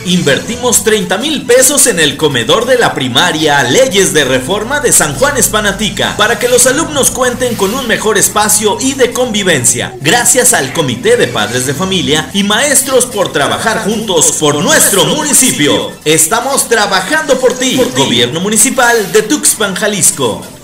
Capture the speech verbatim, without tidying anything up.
Invertimos treinta mil pesos en el comedor de la primaria Leyes de Reforma de San Juan Espanatica para que los alumnos cuenten con un mejor espacio y de convivencia. Gracias al Comité de Padres de Familia y maestros por trabajar juntos por nuestro municipio. Estamos trabajando por ti. Gobierno Municipal de Tuxpan, Jalisco.